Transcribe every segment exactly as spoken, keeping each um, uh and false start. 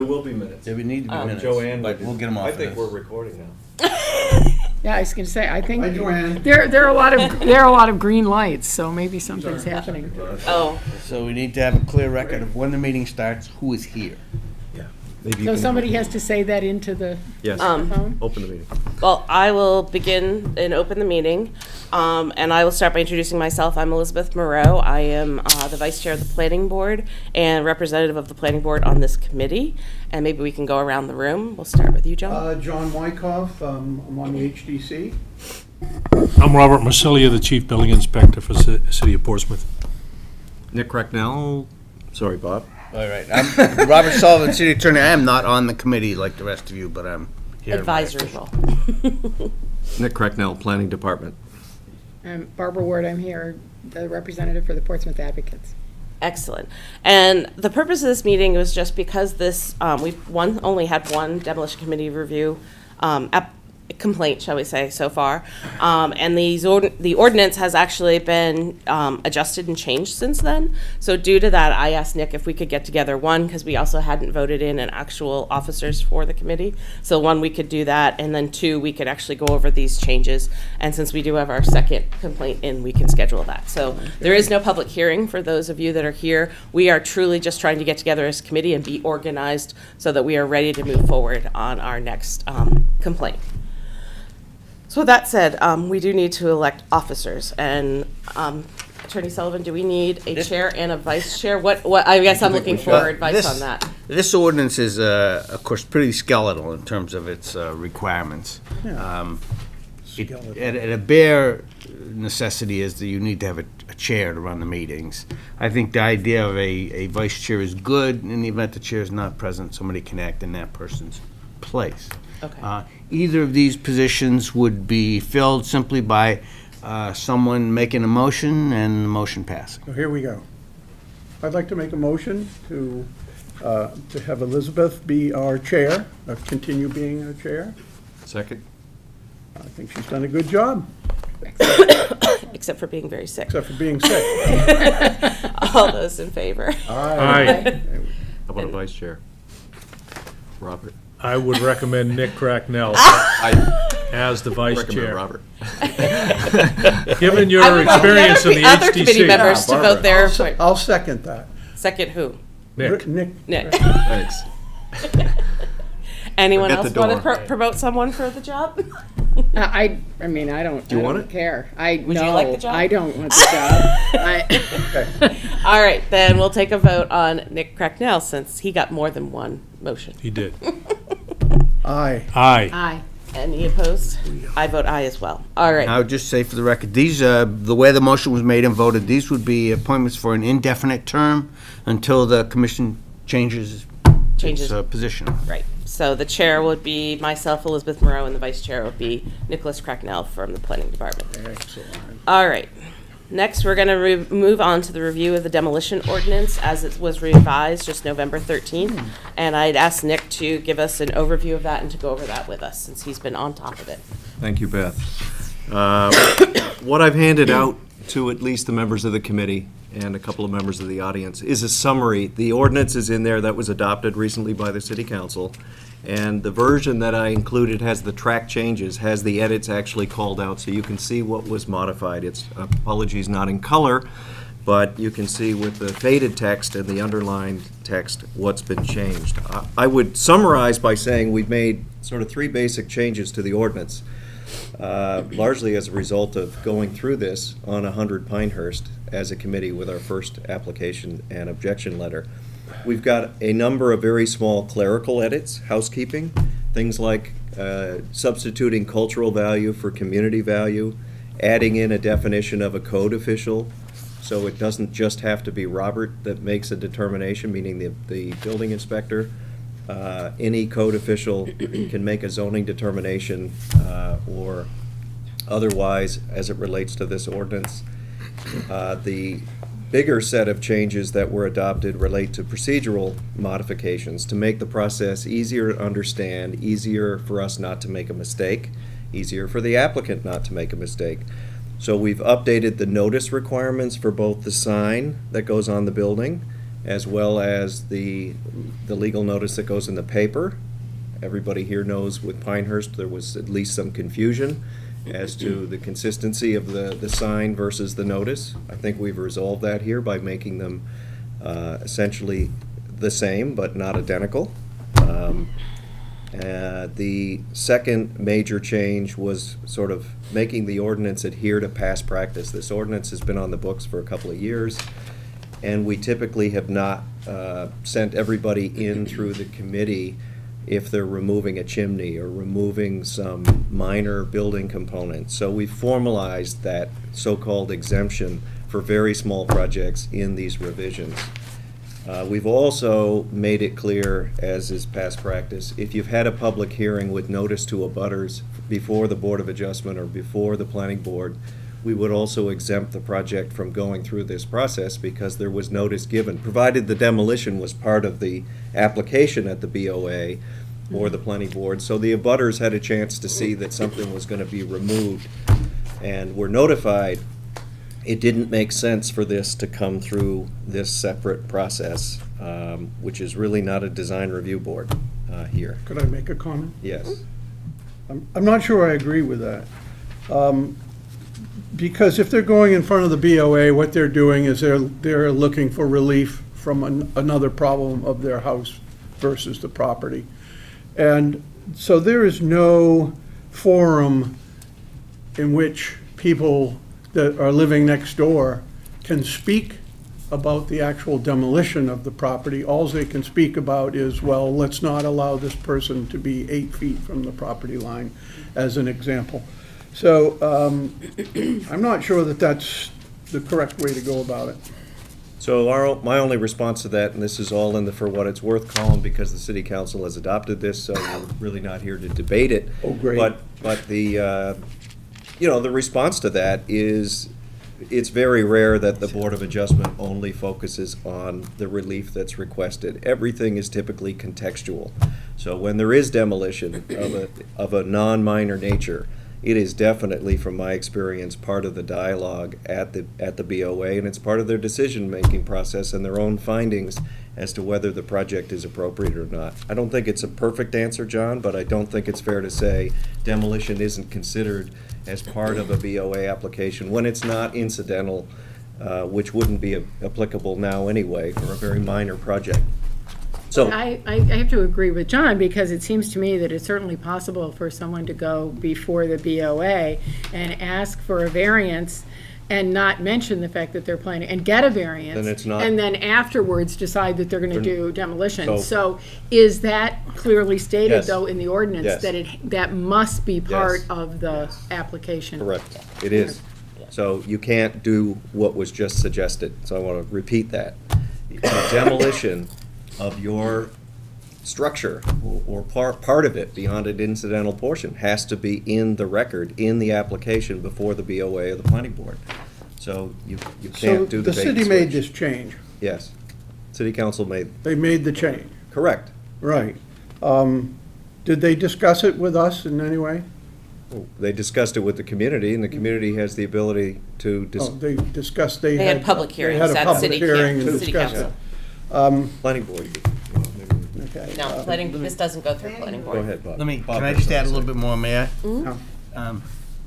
There will be minutes. Yeah, we need to be Um, minutes, Joanne, but would- we'll get them off I of think this. we're recording now. Yeah, I was going to say, I think Hi, Joanne. there there are a lot of there are a lot of green lights, so maybe something's happening. Oh, So we need to have a clear record of when the meeting starts, who is here. Maybe you So can somebody has to say that into the Yes, um, phone. open the meeting. well, I will begin and open the meeting, um, and I will start by introducing myself. I'm Elizabeth Moreau. I am uh, the Vice Chair of the Planning Board and representative of the Planning Board on this committee, and maybe we can go around the room. We'll start with you, John. Uh, John Wyckoff, um, I'm on the H D C. I'm Robert Marcellia, the Chief Building Inspector for the City of Portsmouth. Nick Cracknell, sorry, Bob. All right, I'm Robert Sullivan, City Attorney. I am not on the committee like the rest of you, but I'm here. Advisory role. Nick Cracknell, Planning Department. Um, Barbara Ward, I'm here, the representative for the Portsmouth Advocates. Excellent. And the purpose of this meeting was just because this, um, we've one, only had one demolition committee review um, app, complaint, shall we say, so far. Um, and these ord the ordinance has actually been um, adjusted and changed since then. So due to that, I asked Nick if we could get together, one, because we also hadn't voted in an actual officers for the committee. So one, we could do that, and then two, we could actually go over these changes. And since we do have our second complaint in, we can schedule that. So there is no public hearing for those of you that are here. We are truly just trying to get together as a committee and be organized so that we are ready to move forward on our next um, complaint. So with that said, um, we do need to elect officers, and um, Attorney Sullivan, do we need a This- chair and a vice chair? What, what, I guess I'm looking for Uh, advice this- on that. This ordinance is, uh, of course, pretty skeletal in terms of its uh, requirements. Um, it- At at a bare necessity is that you need to have a a chair to run the meetings. I think the idea of a a vice chair is good. In the event the chair is not present, somebody can act in that person's place. Okay. Uh, Either of these positions would be filled simply by uh, someone making a motion and the motion passing. So here we go. I'd like to make a motion to, uh, to have Elizabeth be our chair, uh, continue being our chair. Second. I think she's done a good job, Except for being very sick. except for being sick. All those in favor? Aye. How about a vice chair? Robert. I would recommend Nick Cracknell I as the vice recommend chair. Robert. Given I your would like the experience other, in the other H D committee C. members to Barbara. vote their, Se- I'll second that. second who? Nick, Nick. Nick. Thanks. Anyone Forget else the want to door. pro promote someone for the job? Uh, I, I mean, I don't, Do you I want don't it? care. I, Would you no, like the job? I don't want the job. I, All right, then we'll take a vote on Nick Cracknell since he got more than one motion. he did. Aye. Aye. aye. Any opposed? I vote aye as well. All right. I would just say for the record, these, uh, the way the motion was made and voted, these would be appointments for an indefinite term until the commission changes Changes. its uh, position. Right. So the chair would be myself, Elizabeth Moreau, and the vice chair would be Nicholas Cracknell from the planning department. Excellent. All right. Next, we're going to move on to the review of the demolition ordinance as it was revised just November thirteenth. And I'd asked Nick to give us an overview of that and to go over that with us since he's been on top of it. Thank you, Beth. Uh, What I've handed out to at least the members of the committee and a couple of members of the audience is a summary. The ordinance is in there that was adopted recently by the City Council, and the version that I included has the track changes, has the edits actually called out, so you can see what was modified. It's, apologies, not in color, but you can see with the faded text and the underlined text what's been changed. I- I would summarize by saying we've made sort of three basic changes to the ordinance. Uh, largely as a result of going through this on one hundred Pinehurst as a committee with our first application and objection letter. We've got a number of very small clerical edits, housekeeping, things like uh, substituting cultural value for community value, adding in a definition of a code official, so it doesn't just have to be Robert that makes a determination, meaning the, the building inspector. Uh, any code official can make a zoning determination uh, or otherwise as it relates to this ordinance. Uh, the bigger set of changes that were adopted relate to procedural modifications to make the process easier to understand, easier for us not to make a mistake, easier for the applicant not to make a mistake. So we've updated the notice requirements for both the sign that goes on the building as well as the, the legal notice that goes in the paper. Everybody here knows with Pinehurst, there was at least some confusion as to the consistency of the, the sign versus the notice. I think we've resolved that here by making them uh, essentially the same, but not identical. Um, uh, the second major change was sort of making the ordinance adhere to past practice. This ordinance has been on the books for a couple of years, and we typically have not uh, sent everybody in through the committee if they're removing a chimney or removing some minor building components. So we formalized that so-called exemption for very small projects in these revisions. Uh, we've also made it clear, as is past practice, if you've had a public hearing with notice to abutters before the Board of Adjustment or before the Planning Board, we would also exempt the project from going through this process because there was notice given, provided the demolition was part of the application at the B O A or the Planning Board. So the abutters had a chance to see that something was going to be removed and were notified. It didn't make sense for this to come through this separate process, um, which is really not a design review board uh, here. Could I make a comment? Yes. I'm, I'm not sure I agree with that. Um, Because if they're going in front of the B O A, what they're doing is they're, they're looking for relief from an, another problem of their house versus the property. And so there is no forum in which people that are living next door can speak about the actual demolition of the property. All they can speak about is, well, let's not allow this person to be eight feet from the property line, as an example. So um, I'm not sure that that's the correct way to go about it. So our, my only response to that, and this is all in the for what it's worth column because the city council has adopted this, so we're really not here to debate it. Oh, great. But, but the, uh, you know, the response to that is it's very rare that the Board of Adjustment only focuses on the relief that's requested. Everything is typically contextual. So when there is demolition of a, of a non-minor nature, it is definitely, from my experience, part of the dialogue at the at the B O A, and it's part of their decision-making process and their own findings as to whether the project is appropriate or not. I don't think it's a perfect answer, John, but I don't think it's fair to say demolition isn't considered as part of a B O A application when it's not incidental, uh, which wouldn't be a, applicable now anyway for a very minor project. So I, I I have to agree with John, because it seems to me that it's certainly possible for someone to go before the B O A and ask for a variance and not mention the fact that they're planning, and get a variance. Then it's not- And then afterwards decide that they're gonna They're- do demolition. So- So is that clearly stated, Yes. though, in the ordinance? Yes. That it, that must be part Yes. of the Yes. application? correct, it is. So you can't do what was just suggested, so I want to repeat that. The demolition of your structure or- or part, part of it beyond an incidental portion has to be in the record, in the application before the B O A or the planning board. So you, you So can't do the the bait and city made switch. this change. Yes. City council made, They made the change, correct. right. Um, Did they discuss it with us in any way? They discussed it with the community, and the community has the ability to, dis- Oh, they discussed, they had. They had public they hearings had a at public city hearing coun- and city discussed council. it. Um, planning board. Okay. No, uh, planning, this doesn't go through planning board. Go ahead, Bob. Let me, Bob can I has just something add a to little say. bit more, Mayor? no. Um,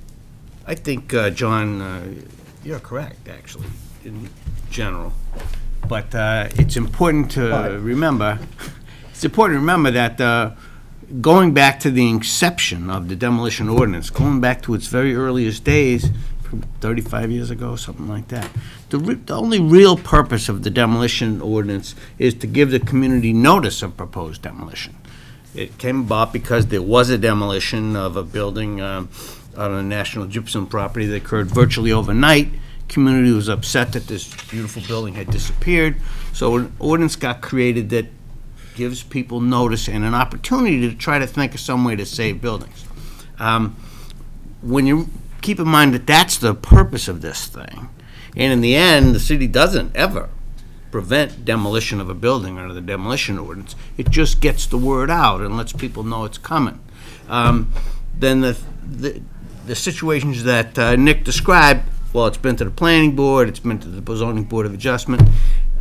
I think, uh, John, uh, you're correct, actually, in general. But uh, it's important to Right. remember, it's important to remember that uh, going back to the inception of the demolition ordinance, going back to its very earliest days, thirty-five years ago, something like that, the, re- the only real purpose of the demolition ordinance is to give the community notice of proposed demolition. It came about because there was a demolition of a building um, on a National Gypsum property that occurred virtually overnight. Community was upset that this beautiful building had disappeared, so an ordinance got created that gives people notice and an opportunity to try to think of some way to save buildings. Um, when you keep in mind that that's the purpose of this thing, and in the end, the city doesn't ever prevent demolition of a building under the demolition ordinance. It just gets the word out and lets people know it's coming. Um, then the, the the situations that uh, Nick described, well, it's been to the planning board, it's been to the zoning board of adjustment.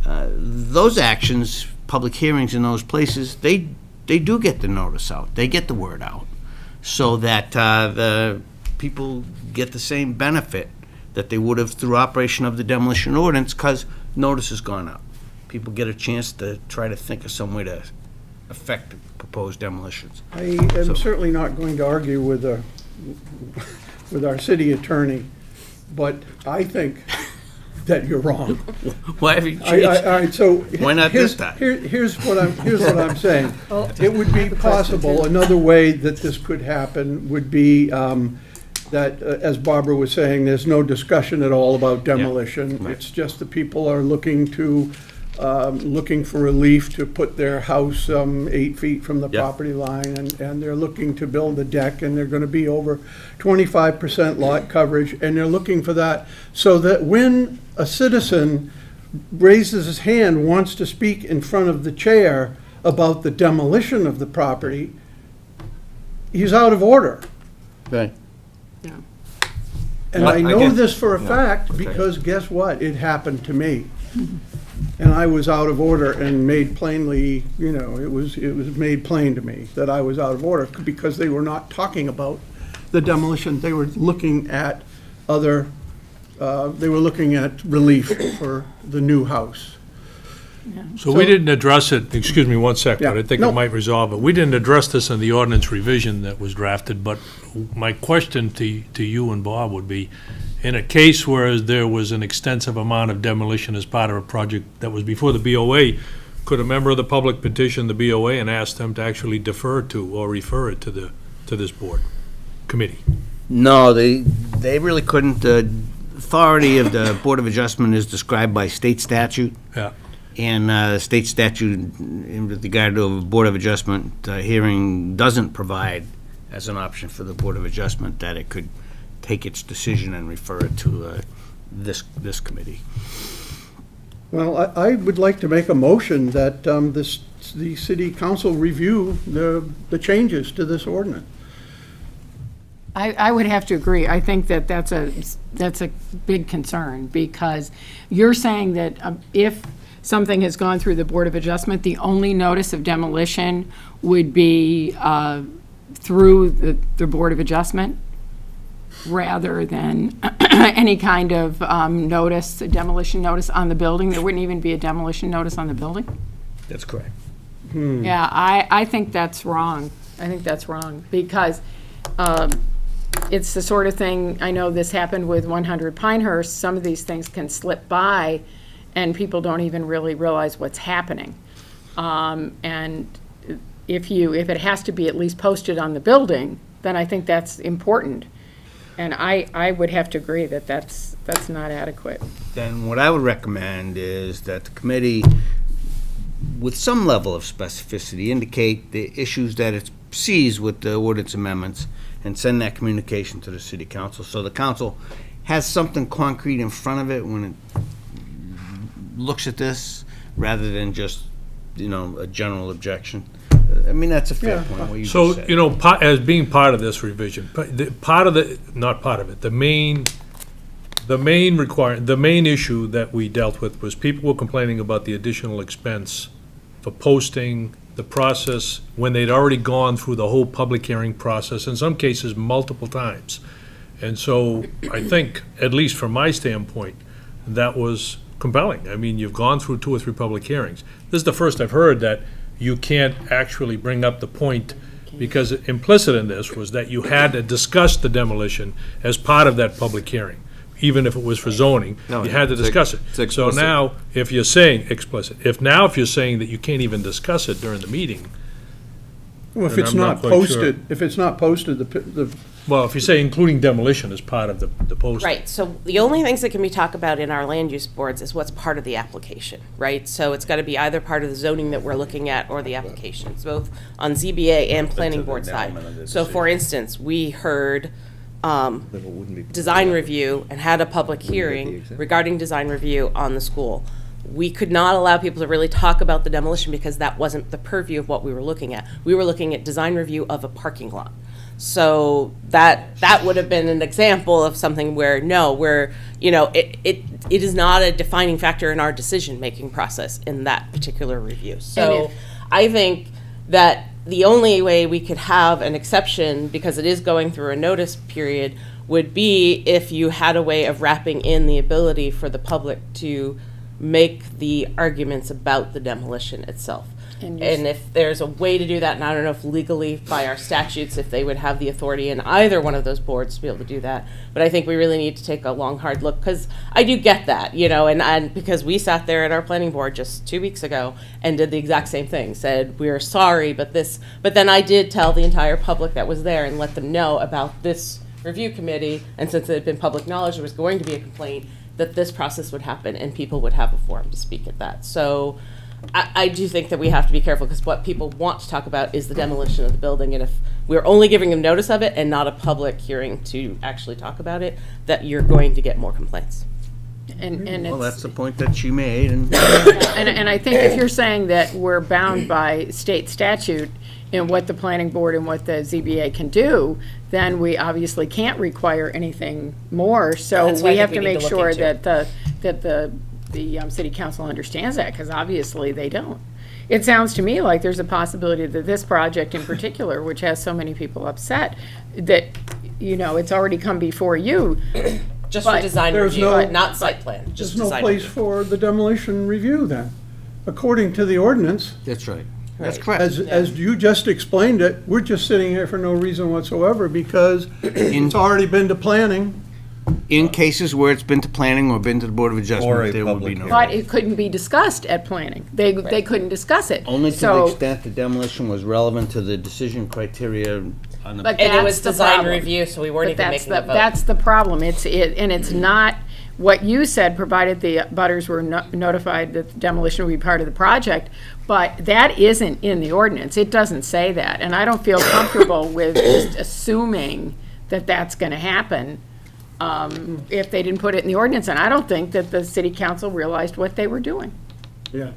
uh, those actions, public hearings in those places, they, they do get the notice out. They get the word out so that uh, the people get the same benefit that they would have through operation of the demolition ordinance, because notice has gone out. People get a chance to try to think of some way to affect proposed demolitions. I am certainly not going to argue with, uh, with our city attorney, but I think that you're wrong. Why have you I- changed? I- All right, so. Why not here's- this time? here- Here's what I'm, here's what I'm saying. It would be possible, another way that this could happen would be um, that, uh, as Barbara was saying, there's no discussion at all about demolition. right. It's just the people are looking to, um, looking for relief to put their house um, eight feet from the Yeah. property line, and, and they're looking to build a deck, and they're gonna be over twenty-five percent lot coverage, and they're looking for that, so that when a citizen raises his hand, wants to speak in front of the chair about the demolition of the property, he's out of order. Right. And Well, I I know guess- this for a yeah, fact, okay. because guess what? It happened to me. And I was out of order and made plainly, you know, it was, it was made plain to me that I was out of order, because they were not talking about the demolition. They were looking at other, uh, they were looking at relief for the new house. So we didn't address it, excuse me one second, Yeah, but I think no. it might resolve it. We didn't address this in the ordinance revision that was drafted, but my question to, to you and Bob would be, in a case where there was an extensive amount of demolition as part of a project that was before the B O A, could a member of the public petition the B O A and ask them to actually defer to or refer it to the, to this board, committee? No, they, they really couldn't. The authority of the Board of Adjustment is described by state statute. Yeah. And uh, state statute in regard to a Board of Adjustment uh, hearing doesn't provide as an option for the Board of Adjustment that it could take its decision and refer it to uh, this, this committee. Well, I, I would like to make a motion that um, this, the city council review the, the changes to this ordinance. I, I would have to agree. I think that that's a, that's a big concern, because you're saying that um, if something has gone through the Board of Adjustment, the only notice of demolition would be uh, through the, the Board of Adjustment, rather than any kind of um, notice, a demolition notice on the building? There wouldn't even be a demolition notice on the building? That's correct. Yeah, I, I think that's wrong. I think that's wrong, because um, it's the sort of thing, I know this happened with one hundred Pinehurst, some of these things can slip by and people don't even really realize what's happening. Um, And if you, if it has to be at least posted on the building, then I think that's important. And I, I would have to agree that that's, that's not adequate. Then what I would recommend is that the committee, with some level of specificity, indicate the issues that it sees with the ordinance amendments and send that communication to the city council, so the council has something concrete in front of it when it looks at this, rather than just, you know, a general objection. I mean, that's a fair Yeah. point, what you So, just said. you know, pa- as being part of this revision, pa- the- part of the, not part of it, the main, the main require, the main issue that we dealt with was people were complaining about the additional expense for posting the process when they'd already gone through the whole public hearing process, in some cases multiple times. And so I think, at least from my standpoint, that was compelling. I mean, you've gone through two or three public hearings. This is the first I've heard that you can't actually bring up the point, because implicit in this was that you had to discuss the demolition as part of that public hearing, even if it was for zoning. No, You had to it's discuss it. ex- it's So explicit. now, if you're saying explicit, if now if you're saying that you can't even discuss it during the meeting, Well, if And it's I'm not not quite sure. posted, if it's not posted, the, p- the, well, if you say including demolition as part of the, the posting. Right, so the only things that can be talked about in our land use boards is what's part of the application, right? So it's gotta be either part of the zoning that we're looking at or the application. It's both on Z B A and planning board side. So for instance, we heard, um, design review and had a public hearing regarding design review on the school. We could not allow people to really talk about the demolition because that wasn't the purview of what we were looking at. We were looking at design review of a parking lot. So that, that would have been an example of something where, no, where, you know, it, it, it is not a defining factor in our decision-making process in that particular review. So if- I think that the only way we could have an exception, because it is going through a notice period, would be if you had a way of wrapping in the ability for the public to make the arguments about the demolition itself. And And, you s- if there's a way to do that, and I don't know if legally by our statutes, if they would have the authority in either one of those boards to be able to do that, but I think we really need to take a long, hard look, because I do get that, you know, and, and because we sat there at our planning board just two weeks ago and did the exact same thing, said, we're sorry, but this, but then I did tell the entire public that was there and let them know about this review committee, and since it had been public knowledge there was going to be a complaint, that this process would happen and people would have a forum to speak at that. So I, I do think that we have to be careful, because what people want to talk about is the demolition of the building, and if we're only giving them notice of it and not a public hearing to actually talk about it, that you're going to get more complaints. And, and Well, that's it's, the point that she made, and and, and I think if you're saying that we're bound by state statute in what the planning board and what the Z B A can do, then we obviously can't require anything more. So That's what I we think have we to need make to look sure into. that the, that the, the um, city council understands that, because obviously they don't. It sounds to me like there's a possibility that this project in particular, which has so many people upset, that, you know, it's already come before you. Just But for design there's review, no- not site plan, just There's no design place review. for the demolition review then. According to the ordinance, that's right. That's Right. correct. as, as you just explained it, we're just sitting here for no reason whatsoever because it's already been to planning. In cases where it's been to planning or been to the Board of Or a Adjustment, there would be public no. hearing. But it couldn't be discussed at planning. They, they couldn't discuss it. Only to the So- extent the demolition was relevant to the decision criteria on the. But And it was that's the design problem. review, so we weren't But even that's making the, a vote. that's the problem. It's, it, and it's not what you said, provided the butters were no- notified that the demolition would be part of the project, but that isn't in the ordinance. It doesn't say that, and I don't feel comfortable with just assuming that that's gonna happen, um, if they didn't put it in the ordinance, and I don't think that the city council realized what they were doing. Yeah.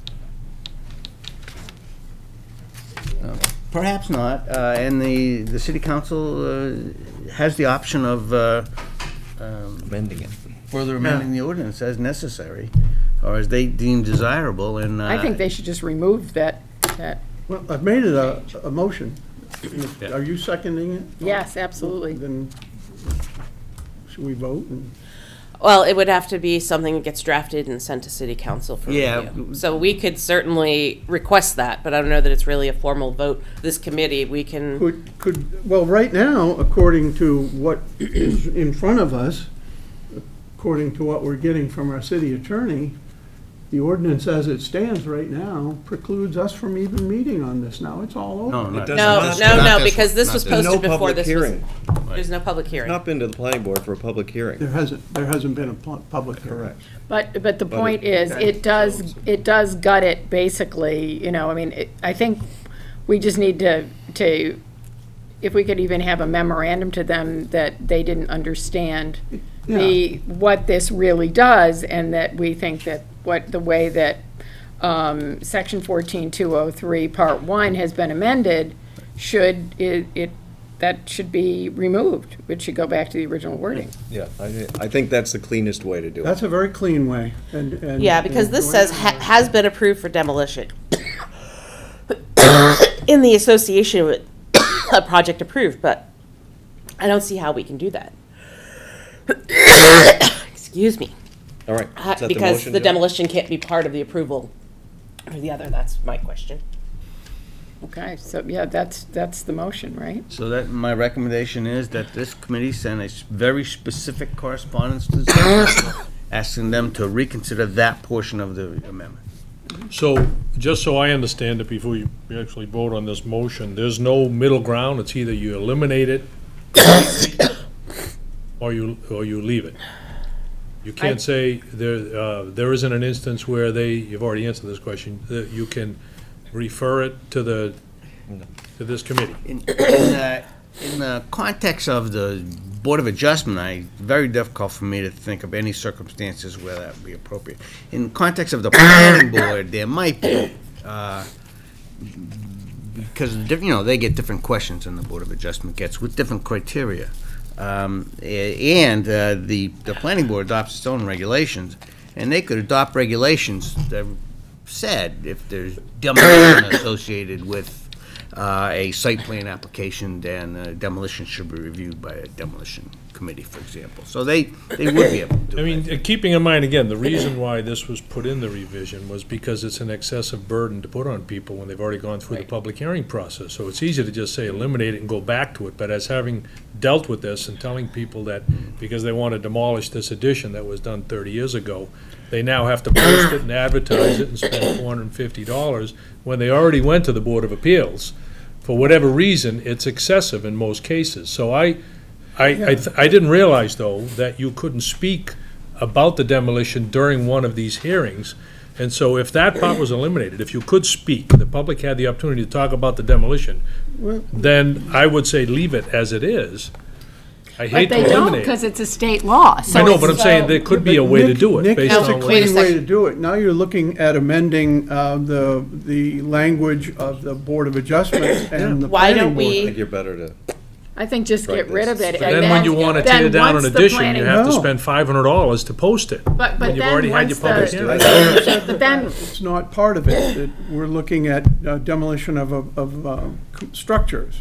Perhaps not, uh, and the, the city council uh, has the option of uh, um, Amending it. further amending the ordinance as necessary, or as they deem desirable, and. I uh, think they should just remove that, that, Well, I've made it a, a motion. Are you seconding it? yes, absolutely. Then should we vote? and- Well, it would have to be something that gets drafted and sent to city council for Yeah. review. So we could certainly request that, but I don't know that it's really a formal vote. This committee, we can, Could, could, well, right now, according to what is in front of us, according to what we're getting from our city attorney, the ordinance as it stands right now precludes us from even meeting on this now. It's all over. No, not. doesn't no, Not no, not no, this because one, this not was this There's posted no before public this was. hearing. There's no public hearing. Not been to the planning board for a public hearing. There hasn't, there hasn't been a pu- public hearing. Correct. But, but the But point it- is, it does, it does gut it, basically, you know, I mean, it- I think we just need to, to, if we could even have a memorandum to them that they didn't understand the, what this really does, and that we think that what, the way that, um, section fourteen two oh three, part one has been amended, should, it, it, that should be removed. It should go back to the original wording. Yeah, I, I think that's the cleanest way to do it. That's a very clean way, and, and. Yeah, because and this Joanne- says ha- has been approved for demolition. In the association with a project approved, but I don't see how we can do that. Excuse me. All right. Uh, Is that Because motion, the Joe? demolition can't be part of the approval or the other, that's my question. Okay, so, yeah, that's, that's the motion, right? So that, my recommendation is that this committee send a s- very specific correspondence to the city council, asking them to reconsider that portion of the amendment. So, just so I understand it before you you actually vote on this motion, there's no middle ground, it's either you eliminate it or you, or you leave it. You I- can't say, there, uh, there isn't an instance where they, you've already answered this question, that you can refer it to the, to this committee. In, in, uh, in the context of the Board of Adjustment, I, very difficult for me to think of any circumstances where that would be appropriate. In context of the planning board, there might be, uh, because, you know, they get different questions than the Board of Adjustment gets with different criteria. Um, a- And uh, the, the planning board adopts its own regulations, and they could adopt regulations that said if there's demolition associated with uh, a site plan application, then uh, demolition should be reviewed by a demolition committee, for example. So they, they would be able to do I that. mean, uh, keeping in mind, again, the reason why this was put in the revision was because it's an excessive burden to put on people when they've already gone through the Right. public hearing process. So it's easy to just say eliminate it and go back to it, but as having dealt with this and telling people that because they want to demolish this addition that was done thirty years ago, they now have to post it and advertise it and spend four hundred and fifty dollars when they already went to the Board of Appeals. For whatever reason, it's excessive in most cases. So I, I, I, th- I didn't realize, though, that you couldn't speak about the demolition during one of these hearings. And so if that part was eliminated, if you could speak, the public had the opportunity to talk about the demolition, then I would say leave it as it is. I But hate to they don't, eliminate. because it's a state law, so I know, it's- but I'm saying there could be a way to do it Nick based has a on. what- Wait a clean way to second. do it. Now you're looking at amending uh, the, the language of the Board of Adjustments and the Why planning don't board. we- I think you're better to. I think just get rid of it. But and then when you want to then tear down an once the addition, planning- you have to No. spend five hundred dollars to post it. But, but when you've then already had once your public the, hearing. but then, It's not part of it. It- We're looking at uh, demolition of, of- of uh, c- structures.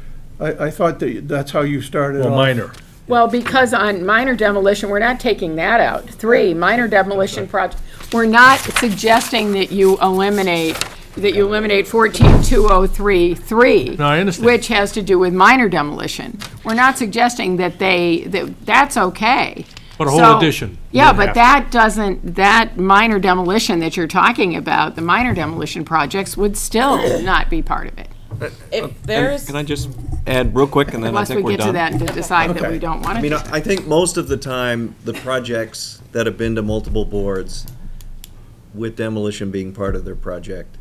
I, I thought that that's how you started Well, off. minor. well, because on minor demolition, we're not taking that out. Three, minor demolition project, we're not suggesting that you eliminate, that you eliminate fourteen two oh three three. No, I understand. Which has to do with minor demolition. We're not suggesting that they, that, that's okay. But a whole So- addition Yeah, would but have to. that doesn't, that minor demolition that you're talking about, the minor demolition projects would still not be part of it. If there's, Can I just add real quick, and then I Unless we think we're get to done? that and to decide that Okay. we don't want I to mean, do I I think most of the time, the projects that have been to multiple boards, with demolition being part of their project,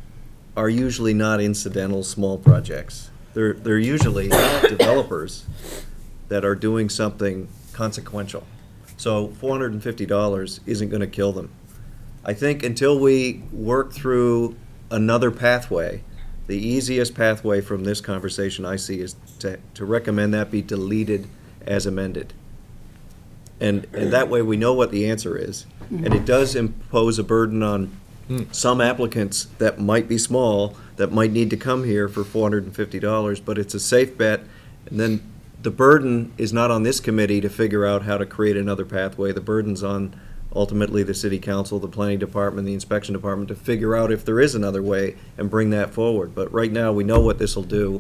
are usually not incidental, small projects. They're, they're usually developers that are doing something consequential. So four hundred and fifty dollars isn't gonna kill them. I think until we work through another pathway, the easiest pathway from this conversation I see is to, to recommend that be deleted as amended. And, and that way we know what the answer is. And it does impose a burden on some applicants that might be small, that might need to come here for four hundred and fifty dollars, but it's a safe bet. And then the burden is not on this committee to figure out how to create another pathway. The burden's on ultimately the city council, the planning department, the inspection department to figure out if there is another way and bring that forward. But right now, we know what this will do.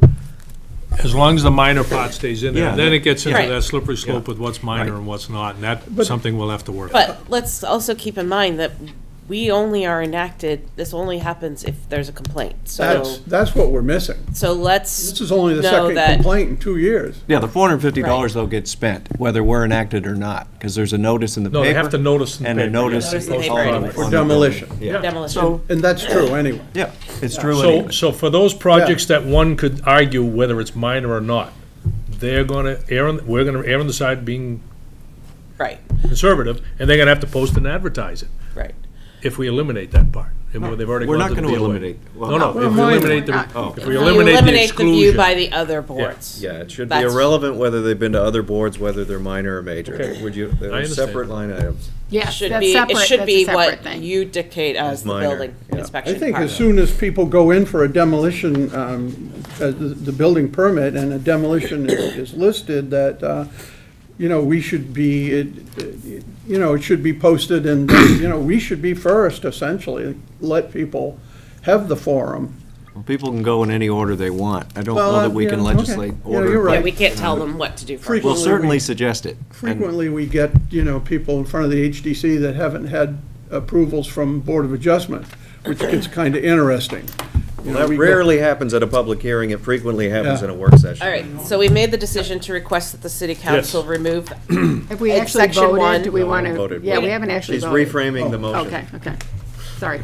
As long as the minor part stays in there, Yeah. then it gets into Right. that slippery slope Yeah. with what's minor Right. and what's not, and that's something we'll have to work. but let's also keep in mind that we only are enacted, this only happens if there's a complaint. That's, So, that's what we're missing. so let's This is only the know second that, complaint in two years. Yeah, the four hundred and fifty dollars though gets spent, whether we're enacted or not, because there's a notice in the paper. No, they have to notice in the And a paper, notice. Notice in the paper on anyways. For on the demolition. building. Yeah, demolition. And that's true anyway. yeah, it's true So, anyway. so for those projects that one could argue whether it's minor or not, they're gonna err on, we're gonna err on the side of being Right, conservative, and they're gonna have to post and advertise it, right. if we eliminate that part. And they've already We're gone not to the gonna B O A. eliminate. well, No, no, Well, if we minor. eliminate the, Oh. if If we we eliminate the eliminate the view by exclusion. the other boards. Yeah, it should be That's- irrelevant whether they've been to other boards, whether they're minor or major. Okay. Would you, I they're understand. separate line items. Yes, Should that's be, separate, it should that's a be separate what thing. you dictate as the minor, building yeah. inspection I think as department. soon as people go in for a demolition, um, uh, the the building permit and a demolition is is listed, that, uh, you know, we should be, it- it- you know, it should be posted and, you know, we should be first essentially, let people have the forum. Well, people can go in any order they want. I don't Well, know uh, that we can yeah, okay. legislate Yeah, order. you're but Yeah, right. we can't tell them what to do first. We'll Frequently certainly we- suggest it. And- Frequently, we get, you know, people in front of the H D C that haven't had approvals from Board of Adjustment, which gets kind of interesting. You know, That we go- rarely happens at a public hearing. It frequently happens Yeah. in a work session. All right, so we made the decision to request that the city council remove, Have we in actually section one- voted? Do we No, we want haven't to? voted. Yeah, we Wait. haven't actually She's voted. reframing the motion. Okay, okay. Sorry.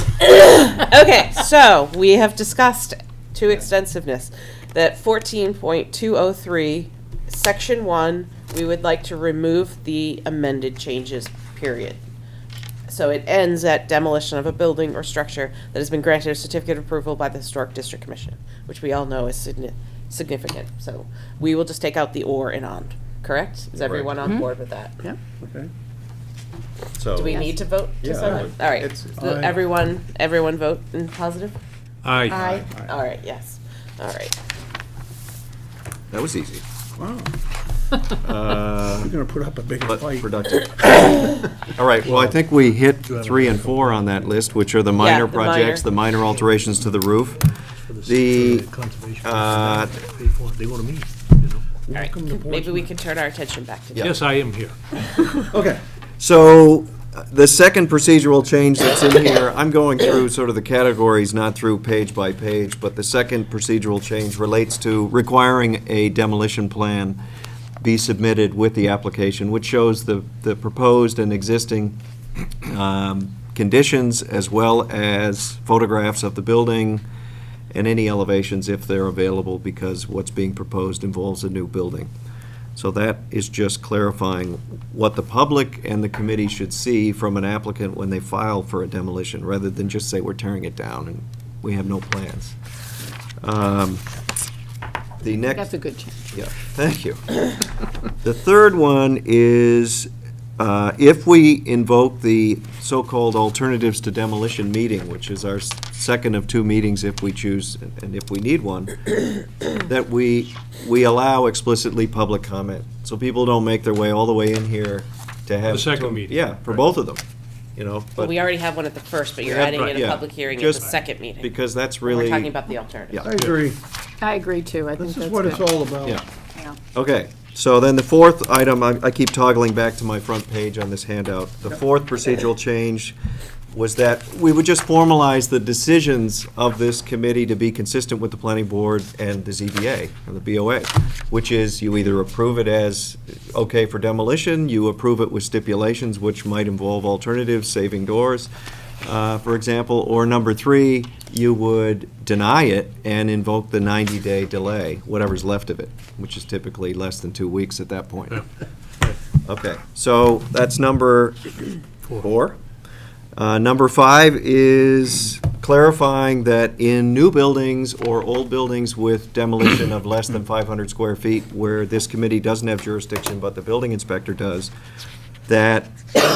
okay, so we have discussed to extensiveness that fourteen point two oh three, section one, we would like to remove the amended changes, period. So it ends at demolition of a building or structure that has been granted a certificate of approval by the Historic District Commission, which we all know is signi- significant. So we will just take out the or in on, correct? Is everyone on board with that? Yeah. Okay. So. Do we need to vote? to Yeah, sign I it? would. All right. It's- So Aye. everyone, everyone vote in positive? Aye. Aye. All right, yes. All right. That was easy. Wow, Uh, we're gonna put up a big But fight. productive. All right, well, I think we hit three and four on that list, which are the minor the minor. projects, the minor alterations to the roof. The, uh, They want to meet, you know? All right. Maybe we can turn our attention back to that. Yes, I am here. Okay. So, uh, the second procedural change that's in here, I'm going through sort of the categories, not through page by page, but the second procedural change relates to requiring a demolition plan be submitted with the application, which shows the, the proposed and existing um, conditions, as well as photographs of the building and any elevations if they're available, because what's being proposed involves a new building. So that is just clarifying what the public and the committee should see from an applicant when they file for a demolition, rather than just say we're tearing it down and we have no plans. Um, The next. That's a good change. Yeah, thank you. The third one is, uh, if we invoke the so-called alternatives to demolition meeting, which is our s- second of two meetings if we choose, and if we need one, that we, we allow explicitly public comment, so people don't make their way all the way in here to have. The second meeting. Yeah, for Right. both of them, you know, Well, but. we already have one at the first, but you're Yeah, adding right, in a yeah. public hearing at the Just second meeting. Because that's When really. We're talking about the alternative. Yeah. I agree. I agree too. I think This that's is what it's good. all about. Yeah. Yeah. Okay, so then the fourth item, I, I keep toggling back to my front page on this handout. The fourth procedural change was that we would just formalize the decisions of this committee to be consistent with the planning board and the Z B A, or the B O A, which is you either approve it as okay for demolition, you approve it with stipulations which might involve alternatives, saving doors, uh, for example, or number three, you would deny it and invoke the ninety-day delay, whatever's left of it, which is typically less than two weeks at that point. Okay, so that's number four. Uh, Number five is clarifying that in new buildings or old buildings with demolition of less than five hundred square feet, where this committee doesn't have jurisdiction, but the building inspector does, that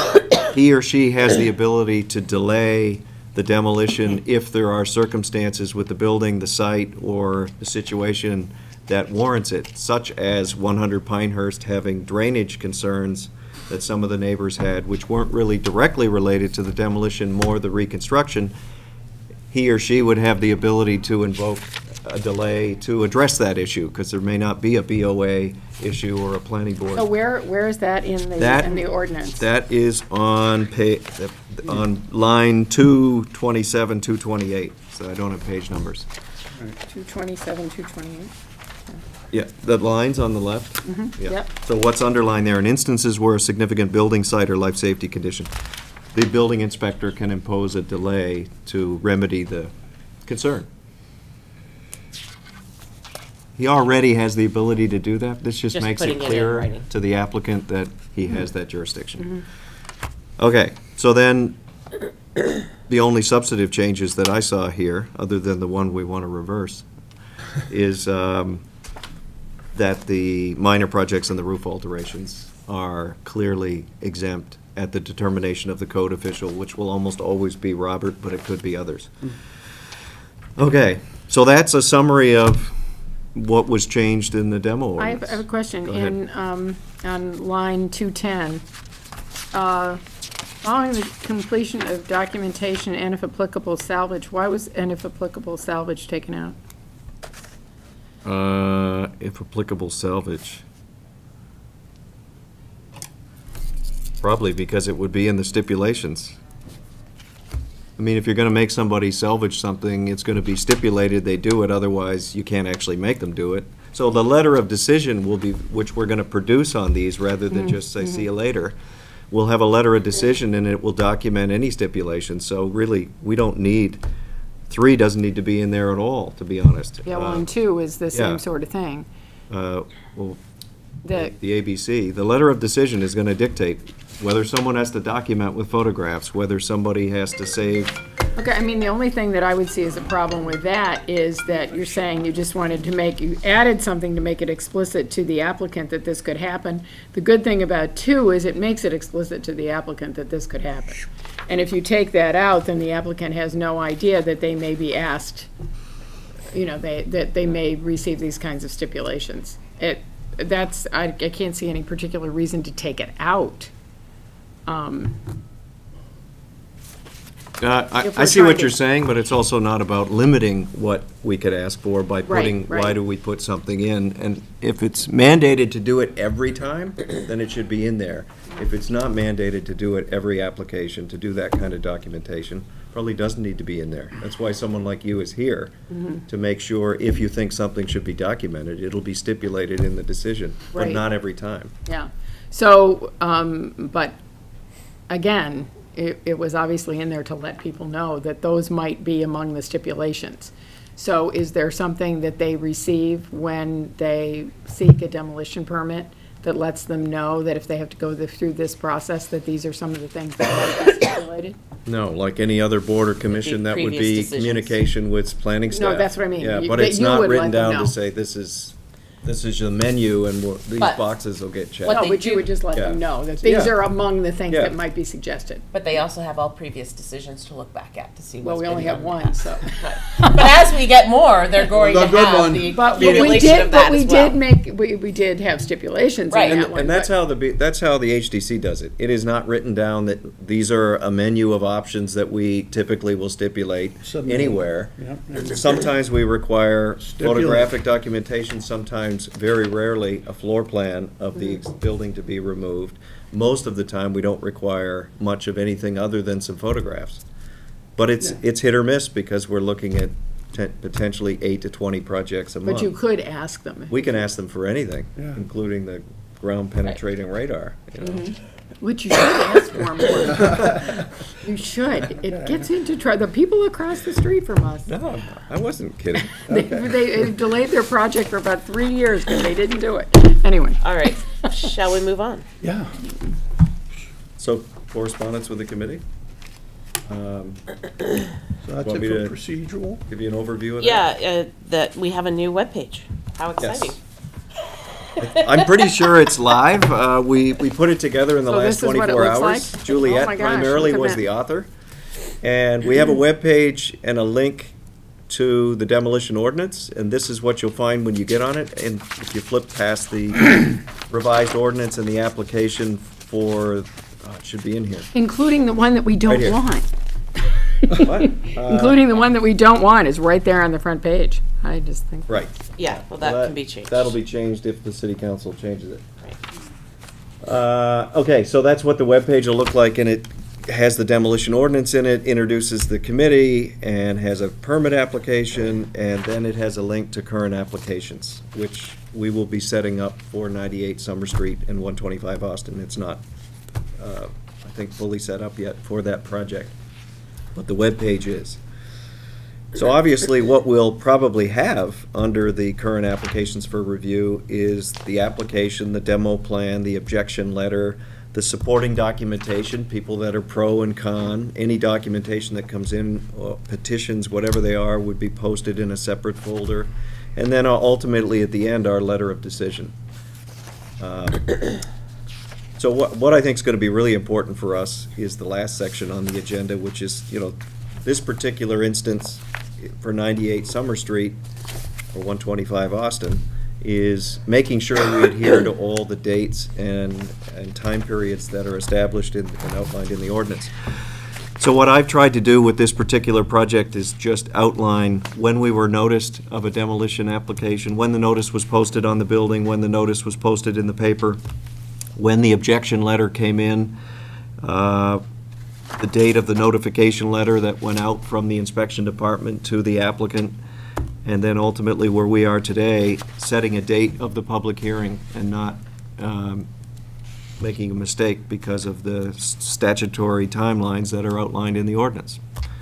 he or she has the ability to delay the demolition if there are circumstances with the building, the site, or the situation that warrants it, such as one hundred Pinehurst having drainage concerns that some of the neighbors had, which weren't really directly related to the demolition, more the reconstruction. He or she would have the ability to invoke a delay to address that issue, because there may not be a B O A issue or a planning board. So where, where is that in the, That- in the ordinance? That is on pa, on line two twenty-seven, two twenty-eight, so I don't have page numbers. two twenty-seven, two twenty-eight? Yeah, the lines on the left? Yeah. yep. So what's underlined there, in instances where a significant building site or life safety condition, the building inspector can impose a delay to remedy the concern. He already has the ability to do that. This just Just makes putting it it in clearer writing. to the applicant that he has that jurisdiction. Okay, so then, the only substantive changes that I saw here, other than the one we want to reverse, is um, that the minor projects and the roof alterations are clearly exempt at the determination of the code official, which will almost always be Robert, but it could be others. Okay, so that's a summary of what was changed in the demo I have, ordinance. I have a question. Go ahead. In, um, on line two ten, uh, following the completion of documentation and if applicable salvage, why was and if applicable salvage taken out? Uh, if applicable salvage. Probably because it would be in the stipulations. I mean, if you're gonna make somebody salvage something, it's gonna be stipulated they do it, otherwise you can't actually make them do it. So the letter of decision will be, which we're gonna produce on these, rather than just say, see you later. We'll have a letter of decision and it will document any stipulation, so really, we don't need, three doesn't need to be in there at all, to be honest. Yeah, well, Uh, and two is the yeah. same sort of thing. uh, Well, The, the A B C, the letter of decision is gonna dictate whether someone has to document with photographs, whether somebody has to save. okay, I mean, the only thing that I would see as a problem with that is that you're saying you just wanted to make, you added something to make it explicit to the applicant that this could happen. The good thing about two is it makes it explicit to the applicant that this could happen. And if you take that out, then the applicant has no idea that they may be asked, you know, they, that they may receive these kinds of stipulations. It, that's, I, I can't see any particular reason to take it out. Um, Uh, I, If I we're see what trying to- you're saying, but it's also not about limiting what we could ask for by putting, right. why do we put something in? And if it's mandated to do it every time, then it should be in there. If it's not mandated to do it every application, to do that kind of documentation, probably doesn't need to be in there. That's why someone like you is here, Mm-hmm. to make sure if you think something should be documented, it'll be stipulated in the decision, but Right. not every time. Yeah, so, um, but, again, it, it was obviously in there to let people know that those might be among the stipulations. So is there something that they receive when they seek a demolition permit that lets them know that if they have to go the- through this process, that these are some of the things that might be stipulated? No, like any other board or commission, that would previous be decisions. communication with planning staff. that's what I mean. Yeah, You- but that it's you not would written let them down know. to say, this is, this is the menu, and we'll- these But boxes will get checked. what No, they but you do- would just let them Yeah. know that these Yeah. are among the things Yeah. that might be suggested. But they also have all previous decisions to look back at to see Well, what's we been only done have in the one, past. so. But as we get more, they're going the to good have one. the But but we accumulation did, of but that we as well. did make, we, we did have stipulations in Right. that And, one. and that's but- how the, B- that's how the H D C does it. It is not written down that these are a menu of options that we typically will stipulate Submit. anywhere. Yeah. Sometimes we require Stipulate. photographic documentation, sometimes, very rarely, a floor plan of the ex- building to be removed. Most of the time, we don't require much of anything other than some photographs. But it's, Yeah. it's hit or miss, because we're looking at te- potentially eight to twenty projects a month. But you could ask them. We can ask them for anything, Yeah. including the ground penetrating radar, you know. Which you should ask for more. You should. It gets into trouble. The people across the street from us, No, I wasn't kidding. they, they delayed their project for about three years because they didn't do it. Anyway, All right, shall we move on? Yeah. So correspondence with the committee? Um, So that's Want it me for to- procedural. Give you an overview of that? Yeah, uh, that we have a new webpage. How Yes. exciting. I'm pretty sure it's live. Uh, We, we put it together in the So last this is what it twenty-four looks hours. like? Oh Juliet my gosh, primarily look at was that. the author. And we have a webpage and a link to the demolition ordinance, and this is what you'll find when you get on it. And if you flip past the revised ordinance and the application for, oh, it should be in here. including the one that we Right don't here. want. What? Including the one that we don't want is right there on the front page. I just think. Right. Yeah, well, that can be changed. That'll be changed if the city council changes it. Uh, Okay, so that's what the webpage will look like, and it has the demolition ordinance in it, introduces the committee, and has a permit application, and then it has a link to current applications, which we will be setting up for ninety-eight Summer Street and one twenty-five Austin. It's not, uh, I think, fully set up yet for that project, but the webpage is. So obviously, what we'll probably have under the current applications for review is the application, the demo plan, the objection letter, the supporting documentation, people that are pro and con, any documentation that comes in, or petitions, whatever they are, would be posted in a separate folder. And then ultimately, at the end, our letter of decision. Um, So what, what I think is going to be really important for us is the last section on the agenda, which is, you know, this particular instance for ninety-eight Summer Street, or one twenty-five Austin, is making sure we adhere to all the dates and, and time periods that are established in- and outlined in the ordinance. So what I've tried to do with this particular project is just outline when we were noticed of a demolition application, when the notice was posted on the building, when the notice was posted in the paper, when the objection letter came in, uh, the date of the notification letter that went out from the inspection department to the applicant, and then ultimately where we are today, setting a date of the public hearing and not um, making a mistake because of the s- statutory timelines that are outlined in the ordinance.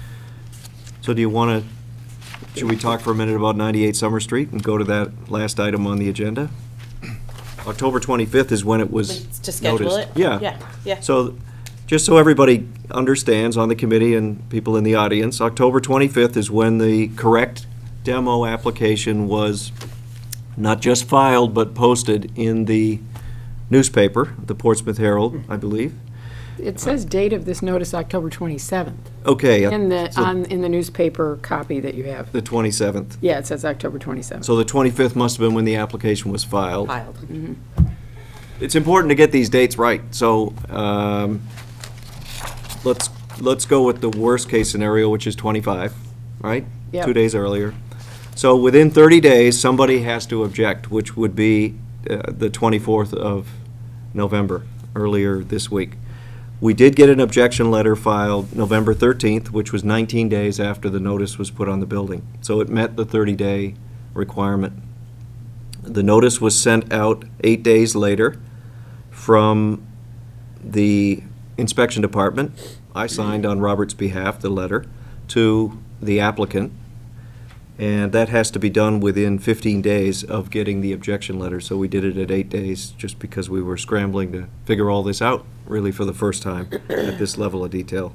So do you want to, should we talk for a minute about ninety-eight Summer Street and go to that last item on the agenda? October twenty-fifth is when it was To schedule noticed. it? Yeah. Yeah, yeah. So, just so everybody understands on the committee and people in the audience, October twenty-fifth is when the correct demo application was not just filed, but posted in the newspaper, the Portsmouth Herald, I believe. It says date of this notice, October twenty-seventh, Okay. uh, in the, so on, in the newspaper copy that you have. The twenty-seventh. Yeah, it says October twenty-seventh. So the twenty-fifth must have been when the application was filed. Filed. It's important to get these dates right, so um, let's, let's go with the worst-case scenario, which is twenty-five, right? Yep. Two days earlier. So within thirty days, somebody has to object, which would be uh, the twenty-fourth of November, earlier this week. We did get an objection letter filed November thirteenth, which was nineteen days after the notice was put on the building. So it met the thirty-day requirement. The notice was sent out eight days later from the inspection department. I signed on Robert's behalf the letter to the applicant, and that has to be done within fifteen days of getting the objection letter. So we did it at eight days just because we were scrambling to figure all this out, really for the first time at this level of detail.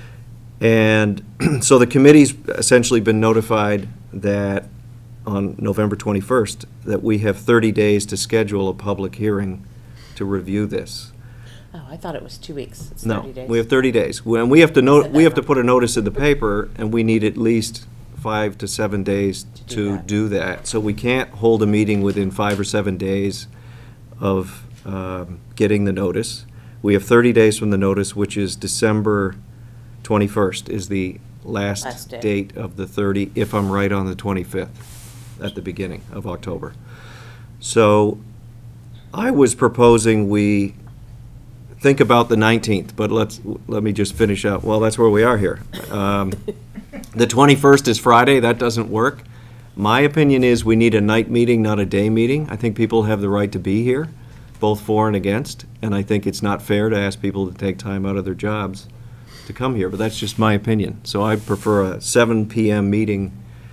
And so the committee's essentially been notified that on November twenty-first, that we have thirty days to schedule a public hearing to review this. Oh, I thought it was two weeks. It's No, thirty days. we have thirty days. When we have to note, Said we that have to wrong. put a notice in the paper, and we need at least five to seven days do to that. do that. So we can't hold a meeting within five or seven days of um, getting the notice. We have thirty days from the notice, which is December twenty-first is the last Last day. date of the thirty, if I'm right on the twenty-fifth, at the beginning of October. So I was proposing we think about the nineteenth, but let's, let me just finish up. Well, that's where we are here. Um, The twenty-first is Friday, that doesn't work. My opinion is we need a night meeting, not a day meeting. I think people have the right to be here, both for and against, and I think it's not fair to ask people to take time out of their jobs to come here, but that's just my opinion. So I prefer a seven P M meeting,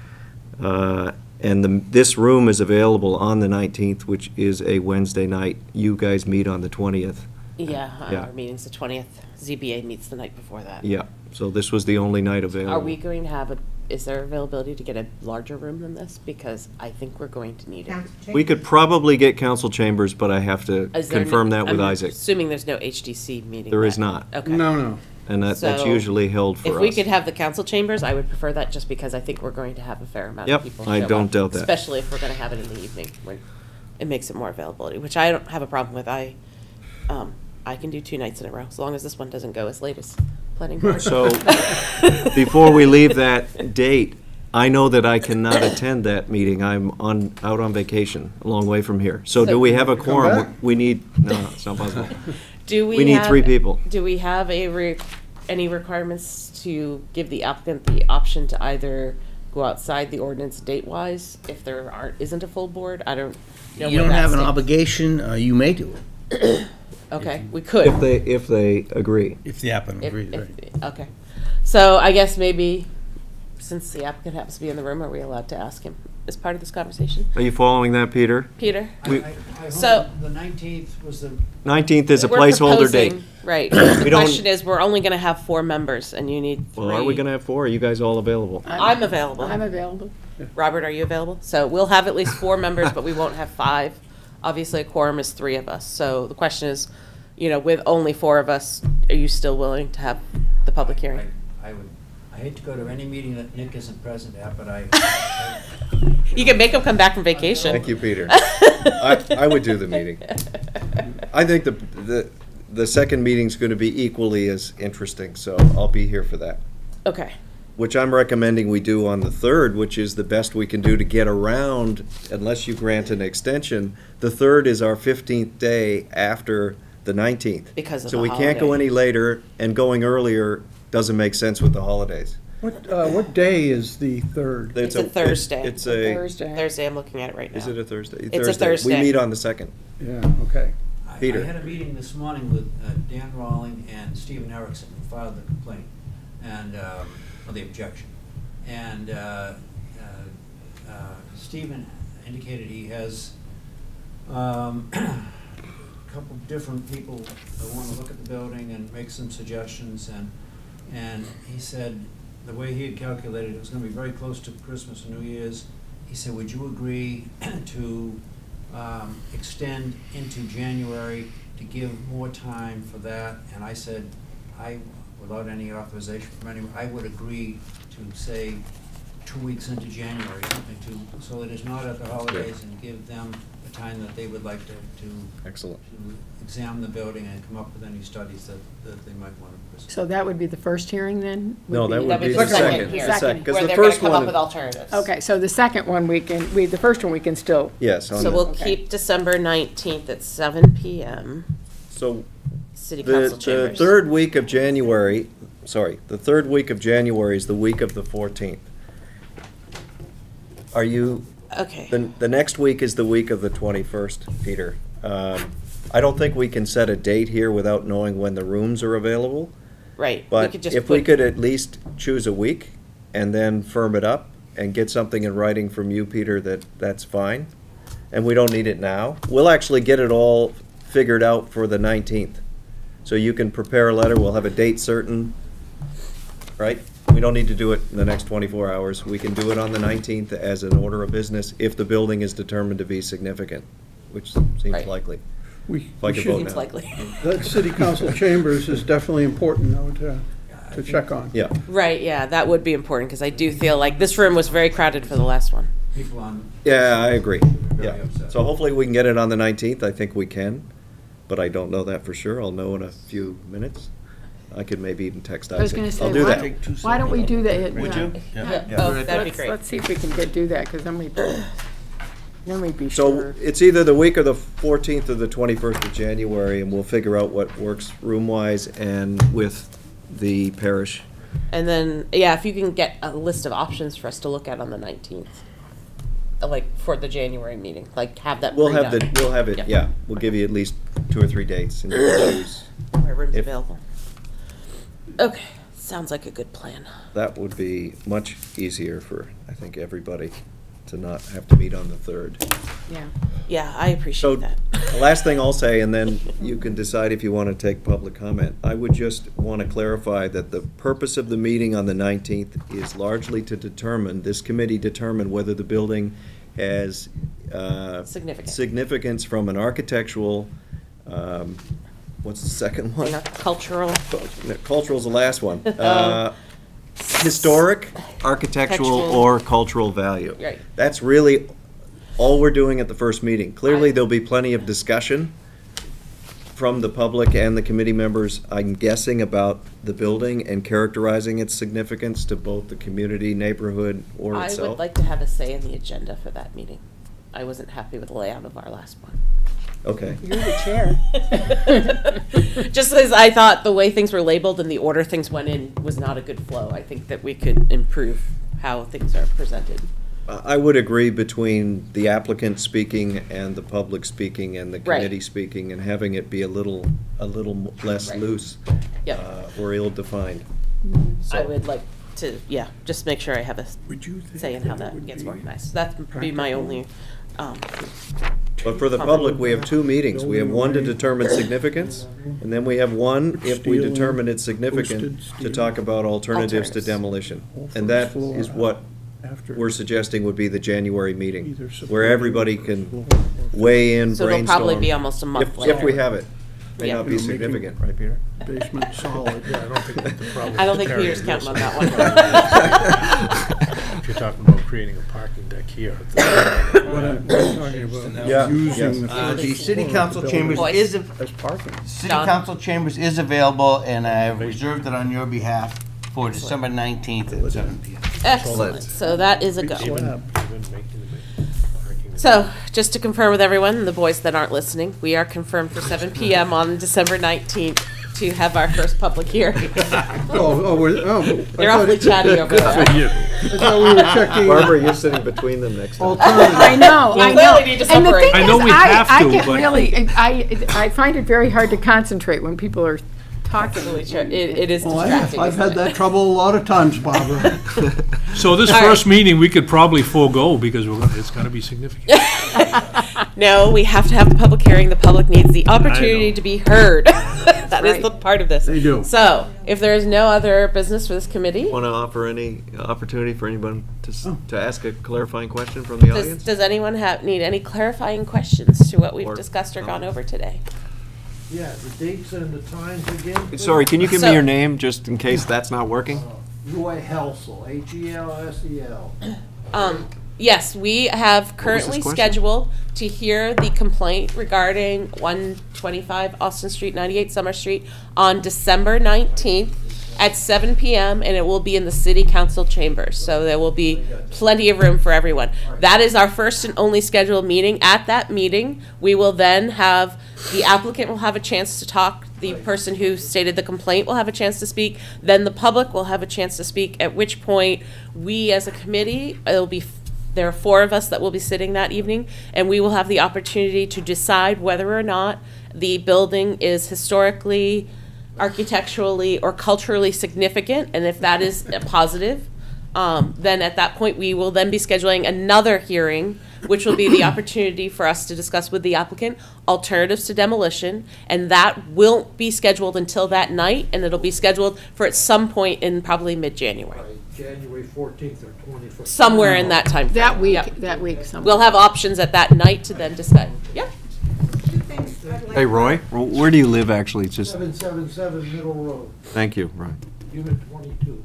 uh, and the, this room is available on the nineteenth, which is a Wednesday night. You guys meet on the twentieth. Yeah, uh, Yeah. our meeting's the twentieth. Z B A meets the night before that. Yeah, so this was the only night available. Are we going to have a, is there availability to get a larger room than this? Because I think we're going to need it. We could probably get council chambers, but I have to Is there confirm no- that with I'm Isaac. Assuming there's no H D C meeting. There is that- not. Okay. No, no. And that, that's So, usually held for us. If we could have the council chambers, I would prefer that just because I think we're going to have a fair amount Yep, of people I show don't up, doubt that. Especially if we're gonna have it in the evening, when it makes it more availability, which I don't have a problem with. I, um, I can do two nights in a row, as long as this one doesn't go as late as planning board. So, before we leave that date, I know that I cannot attend that meeting. I'm on, out on vacation, a long way from here. So do So- we have a Come quorum? back. We need, no, it's not possible. Do we We need have- three people. Do we have a re, any requirements to give the applicant the option to either go outside the ordinance date-wise, if there aren't, isn't a full board? I don't know You where don't that have an stands. obligation, uh, you may do it, Okay, we If could. they, if they agree. if the applicant If- agrees, if- right. Okay, so I guess maybe, since the applicant happens to be in the room, are we allowed to ask him as part of this conversation? Are you following that, Peter? Peter? We- I- I- I So- hope the nineteenth was the, nineteenth is a We're placeholder date. proposing- Right. The We don't- question is, we're only gonna have four members, and you need three. Well, are we gonna have four? Are you guys all available? I'm available. I'm available. Robert, are you available? So we'll have at least four members, but we won't have five. Obviously, a quorum is three of us. So the question is, you know, with only four of us, are you still willing to have the public hearing? I I would, I hate to go to any meeting that Nick isn't present at, but I. You can make him come back from vacation. Thank you, Peter. I, I would do the meeting. I think the, the, the second meeting's gonna be equally as interesting, so I'll be here for that. Okay. Which I'm recommending we do on the third, which is the best we can do to get around, unless you grant an extension. The third is our fifteenth day after the nineteenth. Because of So the we can't go holiday. any later, and going earlier doesn't make sense with the holidays. What, uh, what day is the third? It's a Thursday. It's a, Thursday. Thursday, I'm looking at it right now. is it a Thursday? It's a Thursday. We meet on the second. Yeah, okay. I- Peter. I had a meeting this morning with uh, Dan Rawling and Stephen Erickson, who filed the complaint, and, um, or the objection. And uh, uh, uh, Stephen indicated he has um, a couple different people that want to look at the building and make some suggestions, and, and he said, the way he had calculated, it was gonna be very close to Christmas and New Year's. He said, would you agree to um, extend into January to give more time for that? And I said, I, without any authorization from anyone, I would agree to say two weeks into January, something to, so it is not at the holidays, and give them the time that they would like to, to, Excellent. to examine the building and come up with any studies that, that they might want to present. So that would be the first hearing then? No, that be- would That be was the the second second. hearing. The second, 'cause Where the they're gonna first come up one- with alternatives. Okay, so the second one we can, we, the first one we can still, Yes. on So the- we'll Okay. keep December nineteenth at seven P M, So City the, Council the chambers. third week of January, sorry, the third week of January is the week of the fourteenth. Are you, Okay. the, the next week is the week of the twenty-first, Peter. Um, I don't think we can set a date here without knowing when the rooms are available. Right. We But could just if we put- could at least choose a week and then firm it up and get something in writing from you, Peter, that that's fine, and we don't need it now, we'll actually get it all figured out for the nineteenth. So you can prepare a letter, we'll have a date certain, right? We don't need to do it in the next twenty-four hours. We can do it on the nineteenth as an order of business if the building is determined to be significant, which seems Right. likely. We I we could should, vote Seems now. likely. that city council chambers is definitely important though to, to check on. Yeah. Right, yeah, that would be important, because I do feel like this room was very crowded for the last one. People on. Yeah, I agree. Very Yeah. upset. So hopefully we can get it on the nineteenth. I think we can, but I don't know that for sure. I'll know in a few minutes. I could maybe even text I was Isaac. gonna say, I'll do why, that. why don't we do that? Would uh, you? Yeah. Yeah. Oh, that'd be Let's, great. let's see if we can get, do that, because then we, then we'd be So sure. it's either the week of the fourteenth or the twenty-first of January, and we'll figure out what works room-wise and with the parish. And then, yeah, if you can get a list of options for us to look at on the nineteenth, like for the January meeting, like have that We'll have the, pre-done. we'll have it, Yeah. yeah. We'll give you at least two or three dates and you can choose. Where room's if- available. Okay, sounds like a good plan. That would be much easier for, I think, everybody to not have to meet on the third. Yeah. Yeah, I So, appreciate that. the last thing I'll say, and then you can decide if you want to take public comment. I would just want to clarify that the purpose of the meeting on the nineteenth is largely to determine, this committee determine whether the building has uh, Significant. significance from an architectural, um, what's the second one? You know, cultural, Cultural's the last one. Uh, Historic, architectural, Architectural. or cultural value. Right. That's really all we're doing at the first meeting. Clearly, I- there'll be plenty of discussion from the public and the committee members, I'm guessing, about the building and characterizing its significance to both the community, neighborhood, or I itself. would like to have a say in the agenda for that meeting. I wasn't happy with the layout of our last one. Okay. You're the chair. Just as I thought the way things were labeled and the order things went in was not a good flow. I think that we could improve how things are presented. I I would agree between the applicant speaking and the public speaking and the Right. committee speaking, and having it be a little, a little less Right. loose. Yep. uh, Or ill-defined. I So- would like to, yeah, just make sure I have a Would you think say in how that it that would gets be organized. That'd be my only, um, But for the public, we have two meetings. We have one to determine significance, and then we have one, if we Steel, determine it's significant, posted to steel. talk about alternatives to Alternatives. demolition. Whole And that first floor is what after we're suggesting would be the January meeting, either where supporting everybody or can floor or weigh in, so brainstorm. it'll probably be almost a month If, later. if we have it. May Yeah. not be You know, making- significant, right, Peter? Basement solid. Yeah, I don't think that's the problem. I don't with think the Peter's parity counting on of that one. If you're talking about creating a parking deck here. What I'm talking about, Yeah, using the yes. Uh, first the city floor of council the chambers building Boys. is, av- as parking. city Don? council chambers is available, and I have reserved it on your behalf for December nineteenth at seven P M. Excellent, so that is a go. Slab. Even making the parking. So, just to confirm with everyone, the boys that aren't listening, we are confirmed for seven P M on December nineteenth to have our first public hearing. Oh, oh, we're, oh. I They're thought awfully it- chatty over there. I thought we were checking Barbara, you're sitting between them next time. alternative. I know, You I know. clearly need to And the separate. thing I know is, we have I to, get but- really, I, I find it very hard to concentrate when people are talking. Absolutely true. It, it is Well, I distracting. have. I've isn't had it? that trouble a lot of times, Barbara. So this All first right. meeting, we could probably forego because we're gonna, it's gonna be significant. No, we have to have the public hearing. The public needs the opportunity know. to be heard. That is right. the part of this. They do. So, if there is no other business for this committee, Want to offer any opportunity for anyone to, s- to ask a clarifying question from the does, audience? does anyone have, need any clarifying questions to what we've Or discussed or gone over today? Yeah, the dates and the times again. please. Sorry, can you give me So- your name, just in case that's not working? Roy Helsel, H E L S E L. Um, yes, we have his currently question? scheduled to hear the complaint regarding one twenty-five Austin Street, ninety-eight Summer Street on December nineteenth at seven P M and it will be in the city council chambers. So there will be plenty of room for everyone. That is our first and only scheduled meeting. At that meeting, we will then have, the applicant will have a chance to talk, the person who stated the complaint will have a chance to speak, then the public will have a chance to speak, at which point we as a committee, it'll be, there are four of us that will be sitting that evening, and we will have the opportunity to decide whether or not the building is historically, architecturally, or culturally significant, and if that is a positive, um, then at that point, we will then be scheduling another hearing, which will be the opportunity for us to discuss with the applicant alternatives to demolition, and that will be scheduled until that night, and it'll be scheduled for at some point in probably mid-January, January fourteenth or twenty-first. somewhere in that time. That week, Yep. that week somewhere. We'll have options at that night to then decide. Yep. Hey, Roy, wh- where do you live, actually? Just, Seven seven seven Middle Road, thank you, Roy. Unit twenty-two.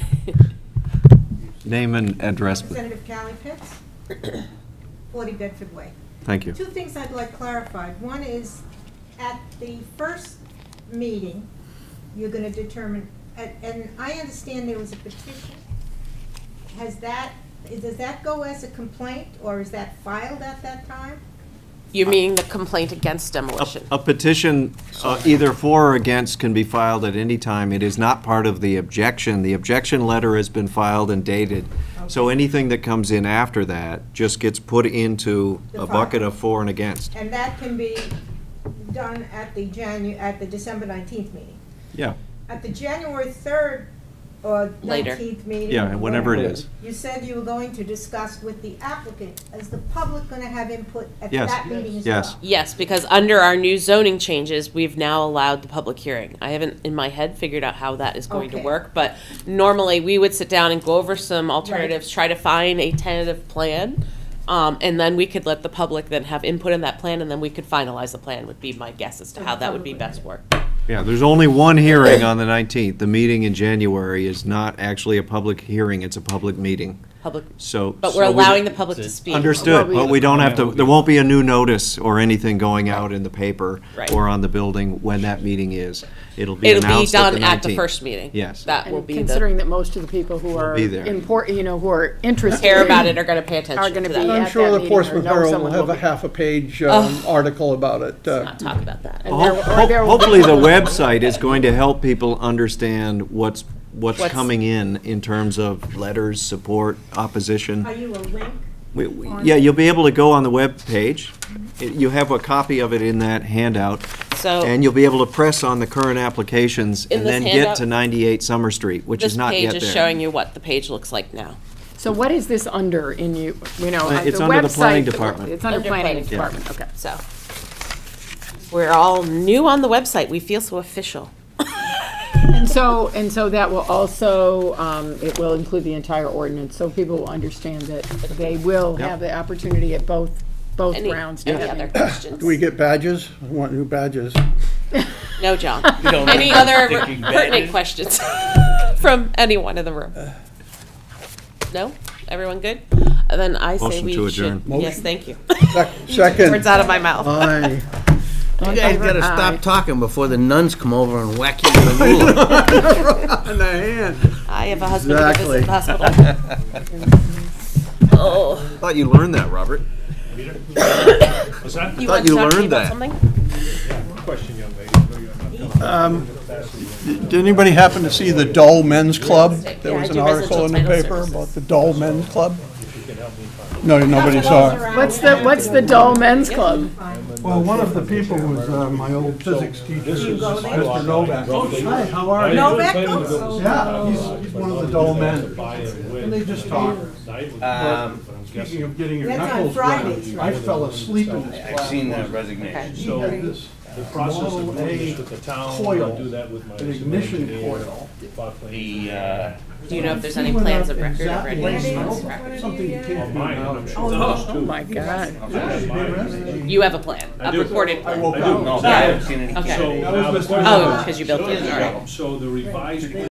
Name and address, please. Representative Callie Pitts, forty Bedford Way. Thank you. Two things I'd like clarified. One is, at the first meeting, you're gonna determine, and, and I understand there was a petition. Has that, does that go as a complaint, or is that filed at that time? You mean the complaint against demolition? A petition, uh, either for or against, can be filed at any time. It is not part of the objection. The objection letter has been filed and dated. So anything that comes in after that just gets put into The a file. bucket of for and against. And that can be done at the Janu, at the December nineteenth meeting. Yeah, At the January third or Later. nineteenth meeting. yeah, whenever it whatever, is. You said you were going to discuss with the applicant. Is the public gonna have input at Yes. that meeting as well? Yes. Yes, because under our new zoning changes, we've now allowed the public hearing. I haven't, in my head, figured out how that is going to Okay. work, but normally, we would sit down and go over some alternatives, try to find a tentative plan, um, and then we could let the public then have input in that plan, and then we could finalize the plan, would be my guess as to how that would be best worked. Yeah, there's only one hearing on the nineteenth. The meeting in January is not actually a public hearing, it's a public meeting. Public, So. but we're so we- allowing the public to speak. Understood, but we don't have to, there won't be a new notice or anything going out in the paper Right. or on the building when that meeting is. It'll be It'll be announced at the done at the nineteenth. first meeting. Yes. That will And be the, considering that most of the people who are be there. important, you know, who are interested. care about it are gonna pay attention Are to gonna that. be I'm at sure that the meeting or Portsmouth know Herald will someone have will a be. half a page um, article about it. uh, Not talk about that. And Ho- there- or ho- there will be- Hopefully, the website is going to help people understand what's, what's What's- coming in, in terms of letters, support, opposition. Are you a link? We- we- Yeah, you'll be able to go on the web page. It- You have a copy of it in that handout. So- And you'll be able to press on the current applications In and this then get handout- to ninety-eight Summer Street, which This is not page yet is there. showing you what the page looks like now. So what is this under in you, you know? Uh, uh, it's the under the planning website- department. It's under Under planning planning. Yeah. department, okay. So, we're all new on the website. We feel so official. And so, and so that will also, um, it will include the entire ordinance, so people will understand that they will Yep. have the opportunity at both, both Any, rounds to any have other input. questions? Do we get badges? I want new badges. No, John. don't Any have other thinking pertinent badges. questions from anyone in the room? No? Everyone good? And then I say Motion we to should. adjourn. Yes, thank you. Sec- Second. Words out of my mouth. Aye. You guys gotta Aye. stop talking before the nuns come over and whack you with a ruler. On the hand. I have a husband who Exactly. lives at the hospital. Oh. Thought you learned that, Robert. What's that? You Thought want to you talk to me learned about that. something? Question, young lady. Did anybody happen to see the Dole Men's Club? There Yeah, was I an do article in the residential title paper services. about the Dole Men's Club? No, nobody saw it. What's the, what's the Dole Men's Club? Well, one of the people was uh, my old physics teacher, Mister Novak. Hi, how are you? Novak goes? Yeah, he's, he's one of the dull men. And they just talk. Um, Speaking of getting your That's on knuckles Fridays, ground, I right? fell asleep in his I've class. seen that resignation. He So, had this the process of Model doing A this with the town, coil, I do that with my. an ignition engineer, coil. fought claims. The, uh, Do you know if there's any He went plans up of record and of zapped any my maintenance snow. record? Something you can't do Mine, now. I'm sure those Oh, too. my God. You have a plan, I a do. recorded I plan? woke I do. up. No, I haven't seen any. Okay. So Oh, now the was question Mister Oh, is- because you built it, all right. So the revised